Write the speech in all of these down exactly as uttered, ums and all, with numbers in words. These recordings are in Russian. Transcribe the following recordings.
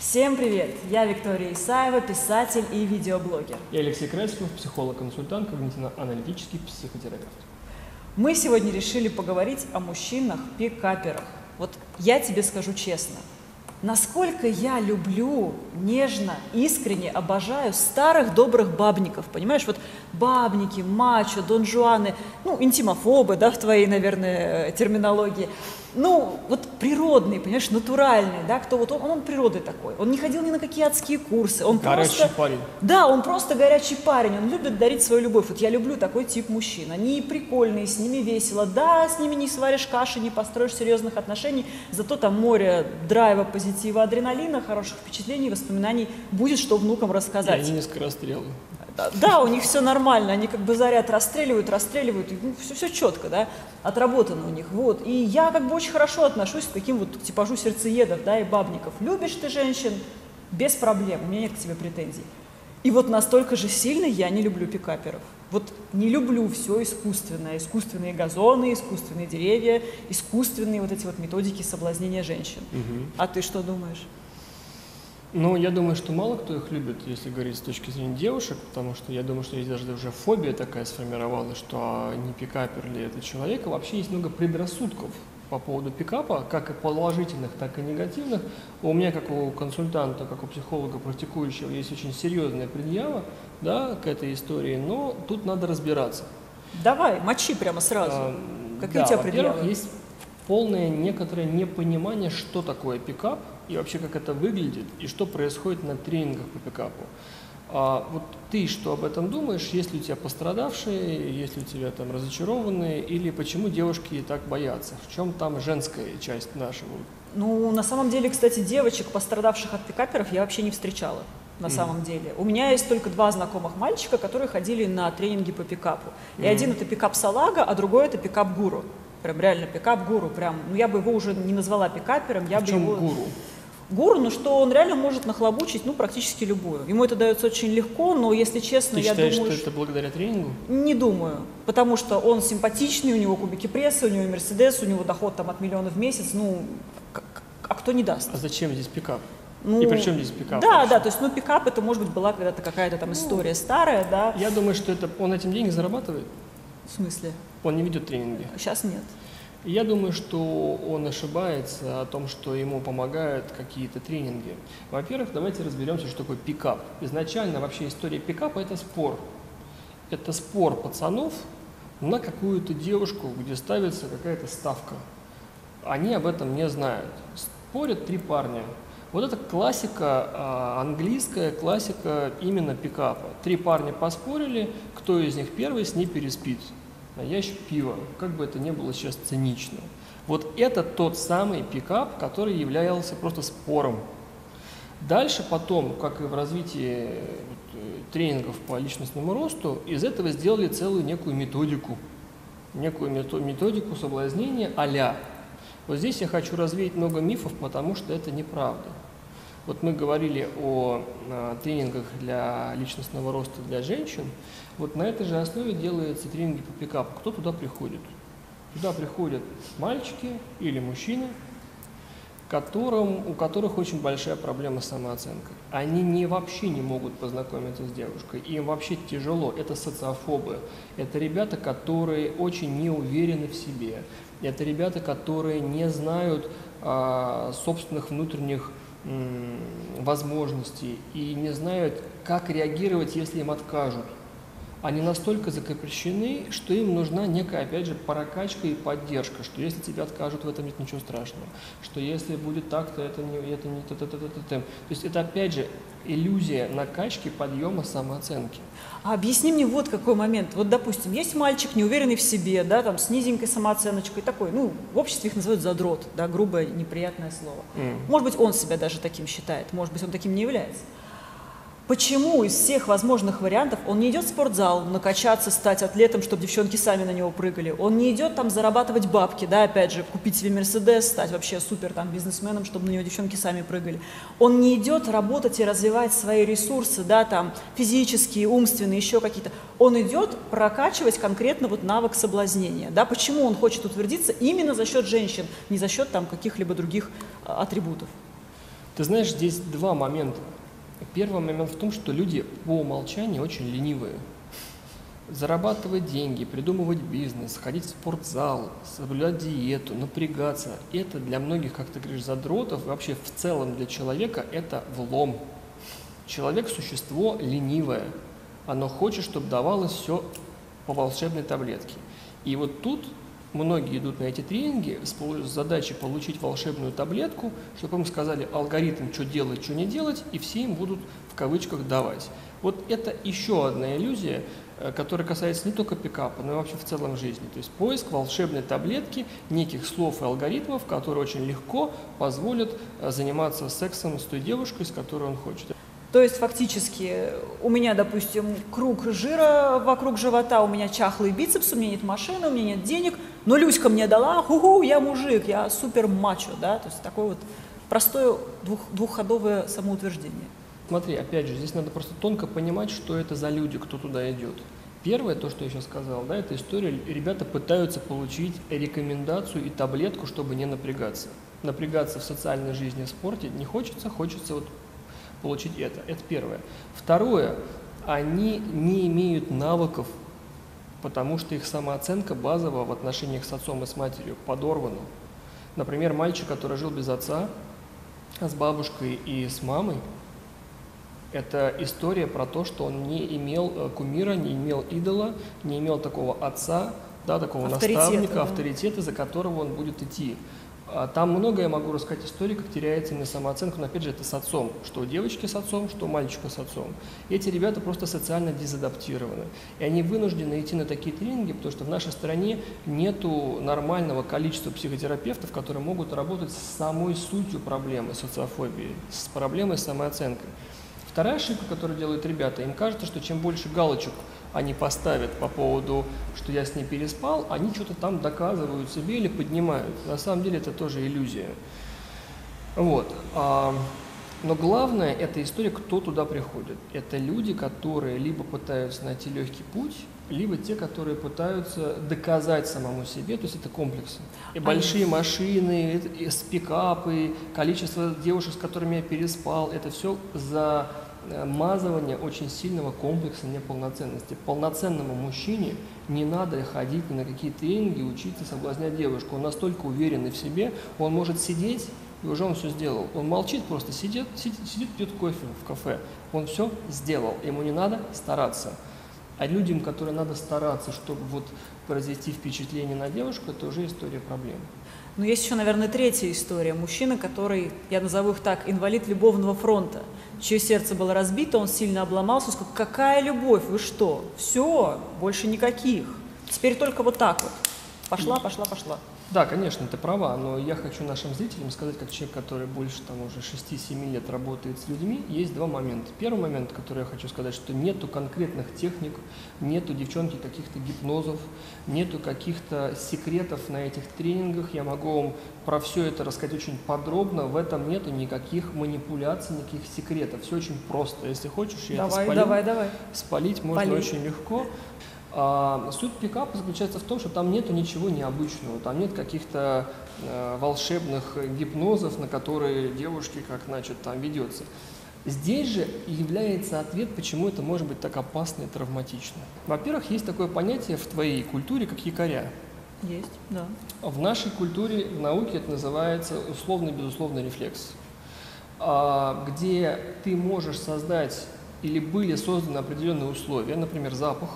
Всем привет! Я Виктория Исаева, писатель и видеоблогер. Я Алексей Красиков, психолог-консультант, когнитивно-аналитический психотерапевт. Мы сегодня решили поговорить о мужчинах-пикаперах. Вот я тебе скажу честно, насколько я люблю, нежно, искренне обожаю старых добрых бабников, понимаешь? Вот бабники, мачо, донжуаны, ну, интимофобы, да, в твоей, наверное, терминологии. Ну, вот природный, понимаешь, натуральный, да, кто вот он, он природой такой. Он не ходил ни на какие адские курсы. Он горячий просто, парень. Да, он просто горячий парень, он любит дарить свою любовь. Вот я люблю такой тип мужчин. Они прикольные, с ними весело. Да, с ними не сваришь каши, не построишь серьезных отношений, зато там море драйва, позитива, адреналина, хороших впечатлений, воспоминаний будет, что внукам рассказать. И они не скорострелы. Да, у них все нормально, они как бы заряд расстреливают, расстреливают, ну, все, все четко, да, отработано у них, вот. И я как бы очень хорошо отношусь к таким вот к типажу сердцеедов, да, и бабников. Любишь ты женщин, без проблем, у меня нет к тебе претензий. И вот настолько же сильно я не люблю пикаперов. Вот не люблю все искусственное, искусственные газоны, искусственные деревья, искусственные вот эти вот методики соблазнения женщин. Угу. А ты что думаешь? Ну, я думаю, что мало кто их любит, если говорить с точки зрения девушек, потому что я думаю, что здесь даже уже фобия такая сформировалась, что не пикапер ли это человек. А вообще есть много предрассудков по поводу пикапа, как и положительных, так и негативных. У меня, как у консультанта, как у психолога практикующего, есть очень серьезная предъява, да, к этой истории, но тут надо разбираться. Давай, мочи прямо сразу. А, Какие да, у тебя предъявы? Во-первых, есть полное некоторое непонимание, что такое пикап, и вообще как это выглядит, и что происходит на тренингах по пикапу. А вот ты что об этом думаешь? Есть ли у тебя пострадавшие, есть ли у тебя там разочарованные, или почему девушки так боятся? В чем там женская часть нашего? Ну, на самом деле, кстати, девочек, пострадавших от пикаперов, я вообще не встречала. На mm. самом деле. У меня есть только два знакомых мальчика, которые ходили на тренинги по пикапу. И mm. один это пикап-салага, а другой это пикап-гуру. Прям реально пикап-гуру. Прям, ну, я бы его уже не назвала пикапером. Я в бы чем его... гуру? Гуру, ну что он реально может нахлобучить, ну, практически любую. Ему это дается очень легко, но, если честно, Ты я считаешь, думаю... что это благодаря тренингу? Не думаю, потому что он симпатичный, у него кубики прессы, у него Мерседес, у него доход там от миллиона в месяц, ну, а кто не даст? А зачем здесь пикап? Ну, и при чем здесь пикап? Да, вообще? да, то есть, ну, пикап это, может быть, была когда-то какая-то там история ну, старая, да. Я думаю, что это он этим деньги зарабатывает. В смысле? Он не ведет тренинги. Сейчас нет. Я думаю, что он ошибается о том, что ему помогают какие-то тренинги. Во-первых, давайте разберемся, что такое пикап. Изначально вообще история пикапа – это спор. Это спор пацанов на какую-то девушку, где ставится какая-то ставка. Они об этом не знают. Спорят три парня. Вот это классика, английская классика именно пикапа. Три парня поспорили, кто из них первый с ней переспит. На ящик пива, как бы это ни было сейчас цинично. Вот это тот самый пикап, который являлся просто спором. Дальше потом, как и в развитии тренингов по личностному росту, из этого сделали целую некую методику. Некую методику соблазнения а-ля. Вот здесь я хочу развеять много мифов, потому что это неправда. Вот мы говорили о, о тренингах для личностного роста для женщин. Вот на этой же основе делаются тренинги по пикапу. Кто туда приходит? Туда приходят мальчики или мужчины, которым, у которых очень большая проблема с самооценкой. Они не, вообще не могут познакомиться с девушкой. Им вообще тяжело. Это социофобы. Это ребята, которые очень не уверены в себе. Это ребята, которые не знают а, собственных внутренних возможностей и не знают, как реагировать, если им откажут. Они настолько закрепощены, что им нужна некая, опять же, прокачка и поддержка, что если тебе откажут, в этом нет ничего страшного, что если будет так, то это не это не то, то, то, то, то, то. То есть это, опять же, иллюзия накачки, подъема самооценки. А объясни мне вот какой момент. Вот, допустим, есть мальчик, неуверенный в себе, да, там, с низенькой самооценочкой, такой, ну, в обществе их называют задрот, да, грубое, неприятное слово. Mm. Может быть, он себя даже таким считает, может быть, он таким не является. Почему из всех возможных вариантов он не идет в спортзал накачаться, стать атлетом, чтобы девчонки сами на него прыгали? Он не идет там зарабатывать бабки, да, опять же, купить себе Мерседес, стать вообще супер там бизнесменом, чтобы на него девчонки сами прыгали. Он не идет работать и развивать свои ресурсы, да, там, физические, умственные, еще какие-то. Он идет прокачивать конкретно вот навык соблазнения, да. Почему он хочет утвердиться именно за счет женщин, не за счет там каких-либо других атрибутов? Ты знаешь, здесь два момента. Первый момент в том, что люди по умолчанию очень ленивые. Зарабатывать деньги, придумывать бизнес, ходить в спортзал, соблюдать диету, напрягаться – это для многих, как ты говоришь, задротов, и вообще в целом для человека это влом. Человек – существо ленивое. Оно хочет, чтобы давалось все по волшебной таблетке. И вот тут многие идут на эти тренинги с задачей получить волшебную таблетку, чтобы им сказали алгоритм, что делать, что не делать, и все им будут в кавычках давать. Вот это еще одна иллюзия, которая касается не только пикапа, но и вообще в целом жизни. То есть поиск волшебной таблетки, неких слов и алгоритмов, которые очень легко позволят заниматься сексом с той девушкой, с которой он хочет. То есть фактически у меня, допустим, круг жира вокруг живота, у меня чахлый бицепс, у меня нет машины, у меня нет денег, но Люська мне дала, ху-ху, я мужик, я супер мачо, да, то есть такое вот простое двух, двухходовое самоутверждение. Смотри, опять же, здесь надо просто тонко понимать, что это за люди, кто туда идет. Первое, то, что я сейчас сказал, да, это история, ребята пытаются получить рекомендацию и таблетку, чтобы не напрягаться. Напрягаться в социальной жизни, в спорте не хочется, хочется вот получить это. Это первое. Второе, они не имеют навыков, потому что их самооценка базовая в отношениях с отцом и с матерью подорвана. Например, мальчик, который жил без отца, с бабушкой и с мамой, это история про то, что он не имел кумира, не имел идола, не имел такого отца, да, такого авторитета, наставника, да. авторитета, за которого он будет идти. Там много я могу рассказать истории, как теряется именно самооценка, но опять же это с отцом, что у девочки с отцом, что у мальчика с отцом. Эти ребята просто социально дезадаптированы, и они вынуждены идти на такие тренинги, потому что в нашей стране нету нормального количества психотерапевтов, которые могут работать с самой сутью проблемы социофобии, с проблемой самооценкой. Вторая ошибка, которую делают ребята, им кажется, что чем больше галочек они поставят по поводу, что я с ней переспал, они что-то там доказывают себе или поднимают. На самом деле это тоже иллюзия. Вот. Но главное, это история, кто туда приходит. Это люди, которые либо пытаются найти легкий путь, либо те, которые пытаются доказать самому себе, то есть это комплексы. И большие машины, и пикапы, количество девушек, с которыми я переспал, это все за мазывание очень сильного комплекса неполноценности. Полноценному мужчине не надо ходить ни на какие тренинги, учиться соблазнять девушку. Он настолько уверенный в себе, он может сидеть, и уже он все сделал. Он молчит, просто сидит, сидит, сидит, пьет кофе в кафе. Он все сделал, ему не надо стараться. А людям, которые надо стараться, чтобы вот произвести впечатление на девушку, это уже история проблем. Но есть еще, наверное, третья история. Мужчина, который, я назову их так, инвалид любовного фронта, чье сердце было разбито, он сильно обломался, сказал, какая любовь, вы что? Все, больше никаких. Теперь только вот так вот. Пошла, пошла, пошла. Да, конечно, ты права, но я хочу нашим зрителям сказать, как человек, который больше там уже шести-семи лет работает с людьми, есть два момента. Первый момент, который я хочу сказать, что нету конкретных техник, нету, девчонки, каких-то гипнозов, нету каких-то секретов на этих тренингах. Я могу вам про все это рассказать очень подробно. В этом нету никаких манипуляций, никаких секретов. Все очень просто. Если хочешь, я давай, это спалю. Давай, давай, Спалить можно Пали. очень легко. А, суть пикапа заключается в том, что там нету ничего необычного, там нет каких-то э, волшебных гипнозов, на которые девушки как, значит, там ведется. Здесь же является ответ, почему это может быть так опасно и травматично. Во-первых, есть такое понятие в твоей культуре, как якоря. Есть, да. В нашей культуре, в науке это называется условно-безусловный рефлекс, а, где ты можешь создать или были созданы определенные условия, например, запах,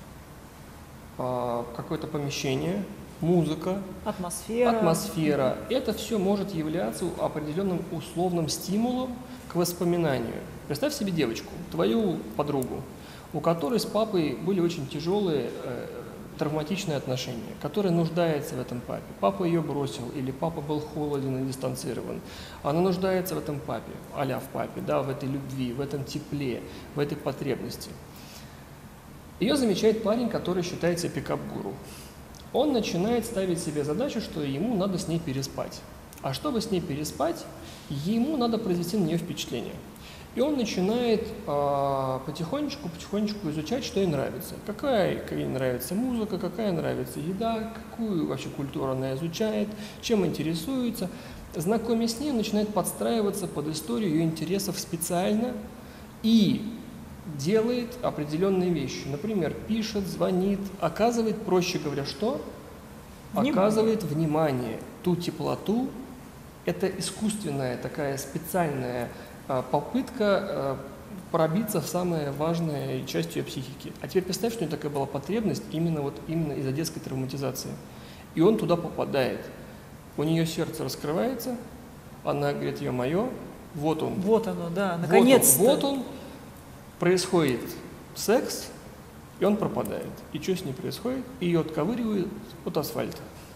какое-то помещение, музыка, атмосфера. атмосфера. Это все может являться определенным условным стимулом к воспоминанию. Представь себе девочку, твою подругу, у которой с папой были очень тяжелые э, травматичные отношения, которая нуждается в этом папе. Папа ее бросил, или папа был холоден и дистанцирован. Она нуждается в этом папе, а-ля в папе, да, в этой любви, в этом тепле, в этой потребности. Ее замечает парень, который считает себя пикап-гуру. Он начинает ставить себе задачу, что ему надо с ней переспать. А чтобы с ней переспать, ему надо произвести на нее впечатление. И он начинает потихонечку-потихонечку изучать, что ей нравится. Какая ей нравится музыка, какая нравится еда, какую вообще культуру она изучает, чем интересуется. Знакомясь с ней, он начинает подстраиваться под историю ее интересов специально и делает определенные вещи. Например, пишет, звонит, оказывает, проще говоря, что? Внимание. Оказывает внимание, ту теплоту. Это искусственная такая специальная а, попытка а, пробиться в самое важное часть ее психики. А теперь представь, что у него такая была потребность именно, вот, именно из-за детской травматизации. И он туда попадает. У нее сердце раскрывается, она говорит, ё-моё, вот он. Вот оно, да, наконец-то. Вот он, вот он, происходит секс, и он пропадает. И что с ней происходит? Ее отковыривают от асфальта.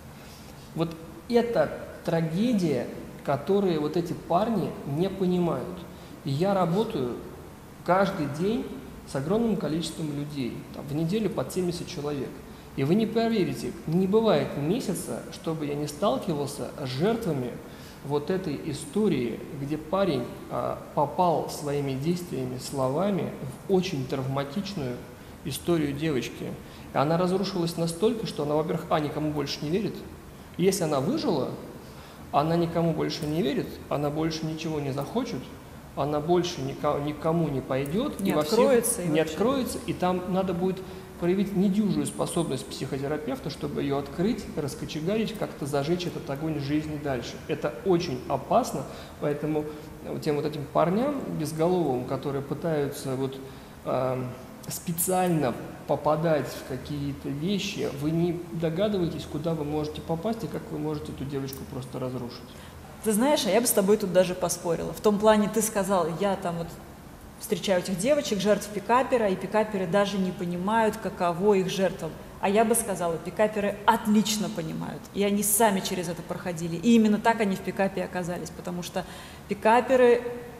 Вот это трагедия, которую вот эти парни не понимают. И я работаю каждый день с огромным количеством людей, там, в неделю под семьдесят человек. И вы не поверите, не бывает месяца, чтобы я не сталкивался с жертвами вот этой истории, где парень а, попал своими действиями, словами в очень травматичную историю девочки. И она разрушилась настолько, что она, во-первых, а, никому больше не верит. Если она выжила, она никому больше не верит, она больше ничего не захочет, она больше никому, никому не пойдет, не и во откроется, всех, и не вообще. откроется, и там надо будет проявить недюжую способность психотерапевта, чтобы ее открыть, раскочегарить, как-то зажечь этот огонь жизни дальше. Это очень опасно, поэтому тем вот этим парням безголовым, которые пытаются вот, э, специально попадать в какие-то вещи, вы не догадываетесь, куда вы можете попасть и как вы можете эту девочку просто разрушить. Ты знаешь, а я бы с тобой тут даже поспорила. В том плане, ты сказал, я там вот встречаю этих девочек, жертв пикапера, и пикаперы даже не понимают, каково их жертвам. А я бы сказала, пикаперы отлично понимают, и они сами через это проходили. И именно так они в пикапе оказались, потому что пикаперы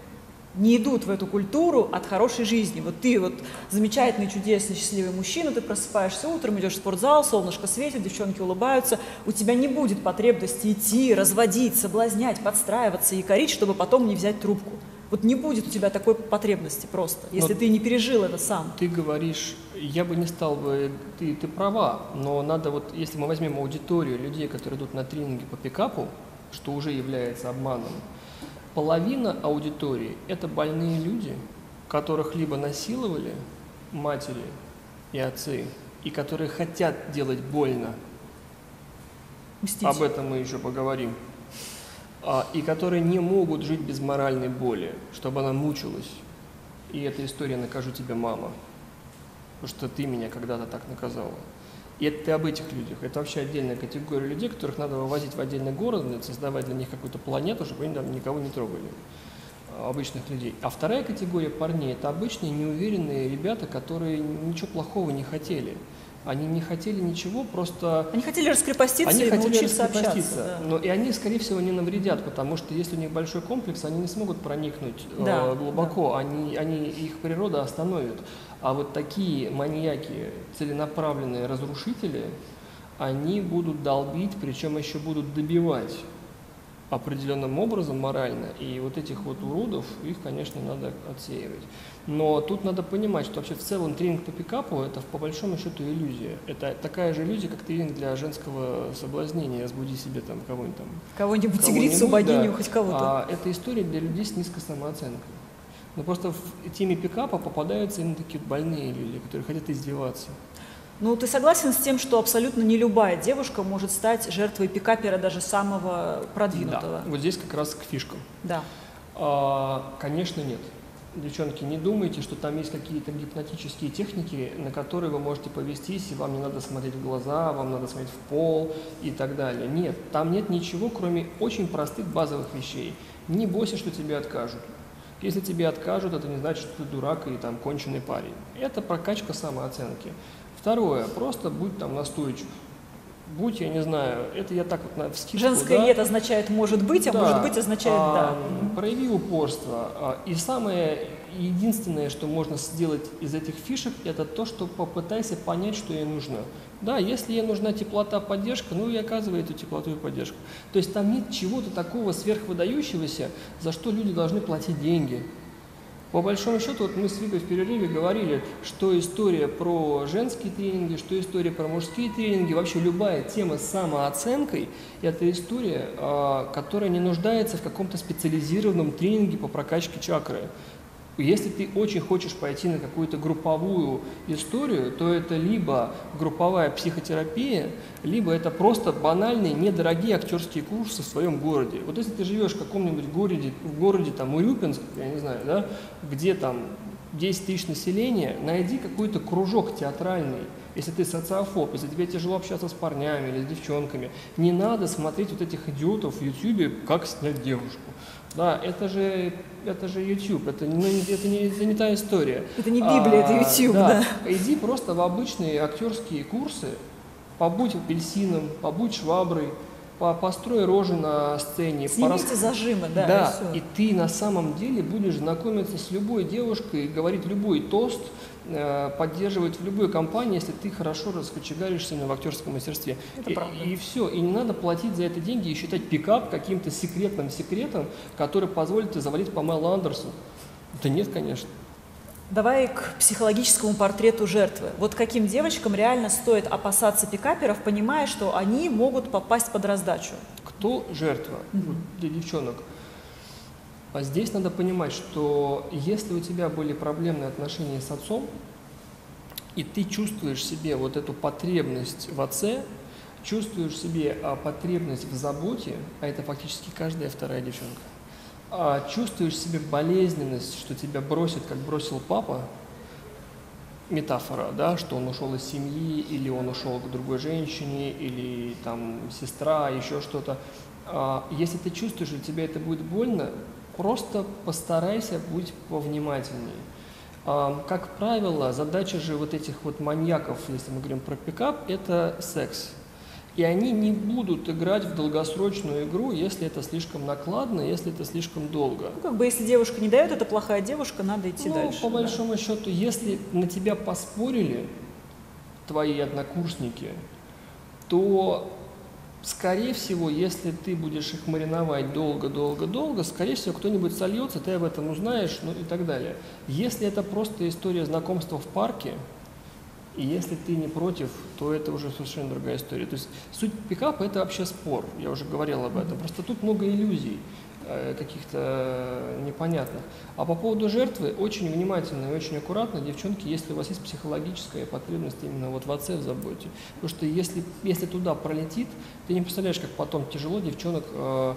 не идут в эту культуру от хорошей жизни. Вот ты вот замечательный, чудесный, счастливый мужчина, ты просыпаешься утром, идешь в спортзал, солнышко светит, девчонки улыбаются, у тебя не будет потребности идти, разводить, соблазнять, подстраиваться и корить, чтобы потом не взять трубку. Вот не будет у тебя такой потребности просто, если но ты не пережил это сам. Ты говоришь, я бы не стал бы, ты, ты права, но надо вот, если мы возьмем аудиторию людей, которые идут на тренинги по пикапу, что уже является обманом, половина аудитории – это больные люди, которых либо насиловали матери и отцы, и которые хотят делать больно. Мстить. Об этом мы еще поговорим. А, и которые не могут жить без моральной боли, чтобы она мучилась. И эта история «накажу тебя, мама», потому что ты меня когда-то так наказала. И это ты об этих людях. Это вообще отдельная категория людей, которых надо вывозить в отдельный город, создавать для них какую-то планету, чтобы они там никого не трогали, обычных людей. А вторая категория парней – это обычные неуверенные ребята, которые ничего плохого не хотели. Они не хотели ничего, просто… Они хотели раскрепоститься они и хотели научиться раскрепоститься, общаться. Да. Но и они, скорее всего, не навредят, потому что если у них большой комплекс, они не смогут проникнуть Да, э, глубоко, да. Они, они, их природа остановит. А вот такие маньяки, целенаправленные разрушители, они будут долбить, причем еще будут добивать определенным образом морально, и вот этих вот уродов, их, конечно, надо отсеивать. Но тут надо понимать, что вообще в целом тренинг по пикапу – это по большому счету иллюзия. Это такая же иллюзия, как тренинг для женского соблазнения, разбуди себе там кого-нибудь там. Кого-нибудь, кого-нибудь, тигрицу, богиню, да. хоть кого-то. А это история для людей с низкой самооценкой. Но просто в теме пикапа попадаются именно такие больные люди, которые хотят издеваться. Ну, ты согласен с тем, что абсолютно не любая девушка может стать жертвой пикапера, даже самого продвинутого? Да, вот здесь как раз к фишкам. Да. А, конечно, нет. Девчонки, не думайте, что там есть какие-то гипнотические техники, на которые вы можете повестись, и вам не надо смотреть в глаза, вам надо смотреть в пол и так далее. Нет, там нет ничего, кроме очень простых базовых вещей. Не бойся, что тебе откажут. Если тебе откажут, это не значит, что ты дурак и там конченый парень. Это прокачка самооценки. Второе, просто будь там настойчив. Будь, я не знаю, это я так вот на вскидку, Женское да? «нет» означает «может быть», а Да. «может быть» означает а, «да». Прояви упорство. А, и самое единственное, что можно сделать из этих фишек, это то, что попытайся понять, что ей нужно. Да, если ей нужна теплота, поддержка, ну и оказывай эту теплоту и поддержку. То есть там нет чего-то такого сверхвыдающегося, за что люди должны платить деньги. По большому счету, вот мы с Викой в перерыве говорили, что история про женские тренинги, что история про мужские тренинги, вообще любая тема с самооценкой – это история, которая не нуждается в каком-то специализированном тренинге по прокачке чакры. Если ты очень хочешь пойти на какую-то групповую историю, то это либо групповая психотерапия, либо это просто банальные, недорогие актерские курсы в своем городе. Вот если ты живешь в каком-нибудь городе, в городе там Урюпинск, я не знаю, да, где там десять тысяч населения, найди какой-то кружок театральный. Если ты социофоб, если тебе тяжело общаться с парнями или с девчонками, не надо смотреть вот этих идиотов в Ютьюбе, как снять девушку. Да, это же, это же YouTube, это, ну, это, не, это не та история. Это не Библия, а, это YouTube, да. да. Иди просто в обычные актерские курсы, побудь апельсином, побудь шваброй, по, построй рожи на сцене. Снимите порас... зажимы, да, да, и, и ты на самом деле будешь знакомиться с любой девушкой, говорить любой тост, э, поддерживать в любой компании, если ты хорошо раскочегаришься в актерском мастерстве. Это и, правда. И все, и не надо платить за это деньги и считать пикап каким-то секретным секретом, который позволит тебе завалить Памелу Андерсон. Да нет, конечно. Давай к психологическому портрету жертвы. Вот каким девочкам реально стоит опасаться пикаперов, понимая, что они могут попасть под раздачу? Кто жертва mm-hmm. для девчонок? А здесь надо понимать, что если у тебя были проблемные отношения с отцом, и ты чувствуешь в себе вот эту потребность в отце, чувствуешь в себе а, потребность в заботе, а это фактически каждая вторая девчонка, а, чувствуешь в себе болезненность, что тебя бросит, как бросил папа, метафора, да, что он ушел из семьи, или он ушел к другой женщине, или там сестра, еще что-то. А, если ты чувствуешь, что тебе это будет больно, просто постарайся быть повнимательнее. А, как правило, задача же вот этих вот маньяков, если мы говорим про пикап, это секс. И они не будут играть в долгосрочную игру, если это слишком накладно, если это слишком долго. Ну, как бы, если девушка не дает, это плохая девушка, надо идти ну, дальше. По да. большому счету, если на тебя поспорили твои однокурсники, то, скорее всего, если ты будешь их мариновать долго-долго-долго, скорее всего, кто-нибудь сольется, ты об этом узнаешь, ну и так далее. Если это просто история знакомства в парке, и если ты не против, то это уже совершенно другая история. То есть суть пикапа – это вообще спор, я уже говорил об этом. Просто тут много иллюзий э, каких-то непонятных. А по поводу жертвы, очень внимательно и очень аккуратно, девчонки, если у вас есть психологическая потребность именно вот в отце, в заботе. Потому что если, если туда пролетит, ты не представляешь, как потом тяжело девчонок э,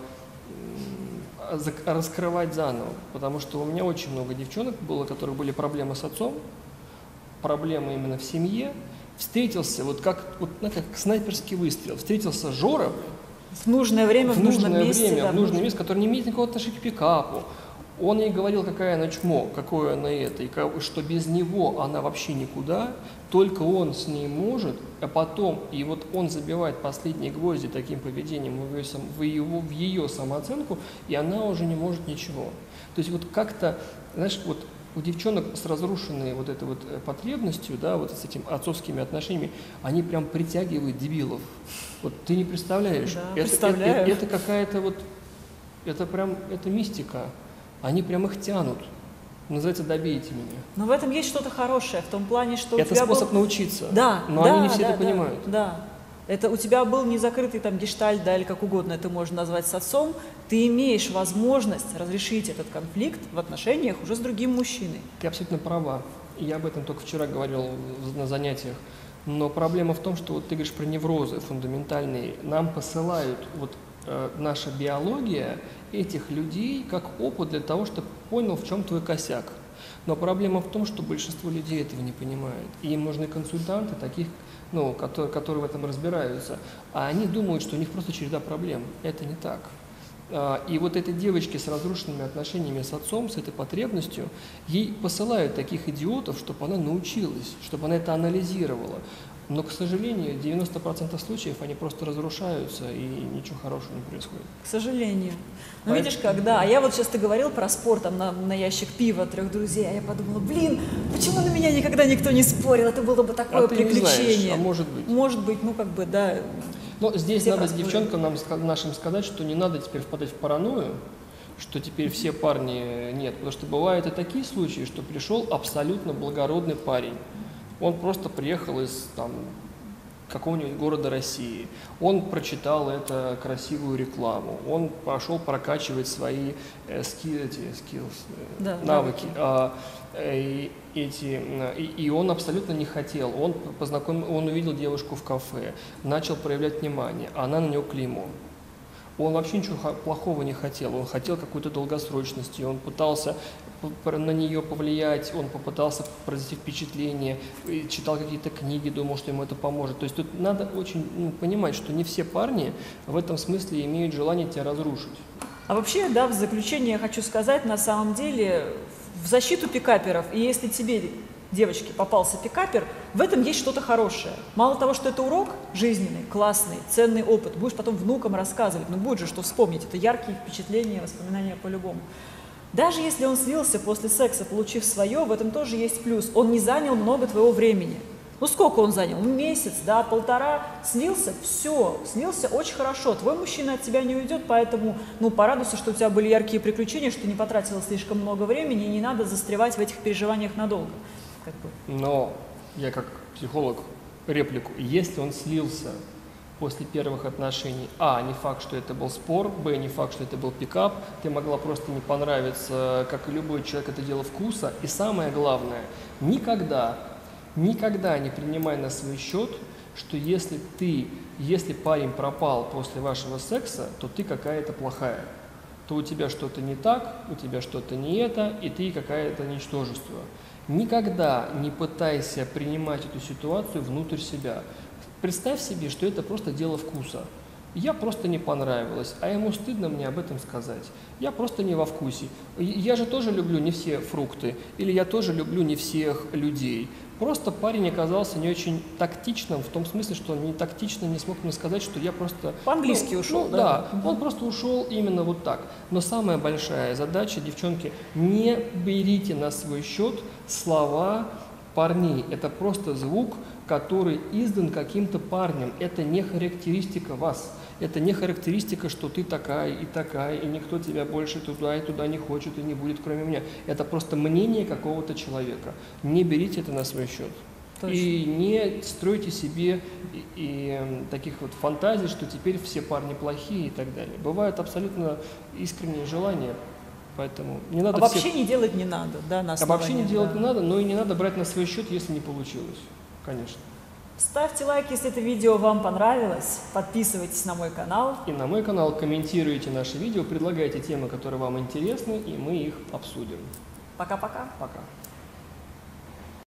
раскрывать заново. Потому что у меня очень много девчонок было, у которых были проблемы с отцом, проблема именно в семье, встретился, вот как, вот, ну, как снайперский выстрел, встретился Жора в нужное время, в, в нужное нужном месте, время, да, в нужном месте, который не имеет никакого отношения к пикапу. Он ей говорил, какая она чмо, какое она это, и что без него она вообще никуда, только он с ней может, а потом, и вот он забивает последние гвозди таким поведением в ее, в ее, в ее самооценку, и она уже не может ничего. То есть вот как-то, знаешь, вот у девчонок с разрушенной вот этой вот потребностью, да, вот с этими отцовскими отношениями, они прям притягивают дебилов. Вот ты не представляешь. Да, это, представляю. это, это какая-то вот, это прям, это мистика. Они прям их тянут. Называется «добейте меня». Но в этом есть что-то хорошее, в том плане, что это у тебя способ был... научиться. Да, но да, они не все да, это да, понимают. Да. Это у тебя был незакрытый там гештальт, да, или как угодно это можно назвать с отцом, ты имеешь возможность разрешить этот конфликт в отношениях уже с другим мужчиной. Ты абсолютно права. Я об этом только вчера говорил на занятиях. Но проблема в том, что вот ты говоришь про неврозы фундаментальные. Нам посылают вот э, наша биология этих людей как опыт для того, чтобы понял, в чем твой косяк. Но проблема в том, что большинство людей этого не понимают. И им нужны консультанты, таких, ну, которые, которые в этом разбираются. А они думают, что у них просто череда проблем. Это не так. И вот этой девочке с разрушенными отношениями с отцом, с этой потребностью, ей посылают таких идиотов, чтобы она научилась, чтобы она это анализировала. Но, к сожалению, девяносто процентов случаев они просто разрушаются, и ничего хорошего не происходит. К сожалению. Ну, а видишь, когда... А я вот сейчас ты говорил про спор там, на, на ящик пива трех друзей, а я подумала, блин, почему на меня никогда никто не спорил? Это было бы такое а ты приключение. Не знаешь, а может быть. Может быть, ну как бы, да. Но здесь Все надо проспорили. девчонкам нам, нашим сказать, что не надо теперь впадать в паранойю, что теперь все парни нет. Потому что бывают и такие случаи, что пришел абсолютно благородный парень. Он просто приехал из там, какого-нибудь города России. Он прочитал это красивую рекламу. Он пошел прокачивать свои э, ски, эти, skills, э, Да, навыки. А, э, эти, и, и он абсолютно не хотел. Он, познакомил, он увидел девушку в кафе, начал проявлять внимание, а она на него клеймо. Он вообще ничего плохого не хотел, он хотел какой-то долгосрочности, он пытался на нее повлиять, он попытался произвести впечатление, читал какие-то книги, думал, что ему это поможет. То есть тут надо очень ну, понимать, что не все парни в этом смысле имеют желание тебя разрушить. А вообще, да, в заключение я хочу сказать, на самом деле, в защиту пикаперов, и если тебе, девочки, попался пикапер, в этом есть что-то хорошее. Мало того, что это урок жизненный, классный, ценный опыт, будешь потом внукам рассказывать, ну будет же что вспомнить, это яркие впечатления, воспоминания по-любому. Даже если он слился после секса, получив свое, в этом тоже есть плюс. Он не занял много твоего времени. Ну сколько он занял? Ну, месяц, да, полтора. Слился, все, слился очень хорошо. Твой мужчина от тебя не уйдет, поэтому, ну, порадуйся, что у тебя были яркие приключения, что ты не потратила слишком много времени, и не надо застревать в этих переживаниях надолго. Как бы. Но я как психолог реплику. Если он слился после первых отношений, а, не факт, что это был спор, б, не факт, что это был пикап, ты могла просто не понравиться, как и любой человек, это дело вкуса. И самое главное, никогда, никогда не принимай на свой счет, что если ты, если парень пропал после вашего секса, то ты какая-то плохая, то у тебя что-то не так, у тебя что-то не это, и ты какая-то ничтожество. Никогда не пытайся принимать эту ситуацию внутрь себя. Представь себе, что это просто дело вкуса. Я просто не понравилась, а ему стыдно мне об этом сказать. Я просто не во вкусе. Я же тоже люблю не все фрукты, или я тоже люблю не всех людей. Просто парень оказался не очень тактичным, в том смысле, что он не тактично не смог мне сказать, что я просто… По-английски ну, ушел, ну, да? Да, он просто ушел именно вот так. Но самая большая задача, девчонки, не берите на свой счет слова парней. Это просто звук, который издан каким-то парнем. Это не характеристика вас. Это не характеристика, что ты такая и такая, и никто тебя больше туда и туда не хочет и не будет, кроме меня. Это просто мнение какого-то человека. Не берите это на свой счет. Точно. И не стройте себе и, и, таких вот фантазий, что теперь все парни плохие и так далее. Бывают абсолютно искренние желания. Поэтому не надо Обобщение всех... не делать не надо, да, на основании, Обобщение делать да. не надо, но и не надо брать на свой счет, если не получилось, конечно. Ставьте лайк, если это видео вам понравилось, подписывайтесь на мой канал. И на мой канал, комментируйте наши видео, предлагайте темы, которые вам интересны, и мы их обсудим. Пока-пока. Пока.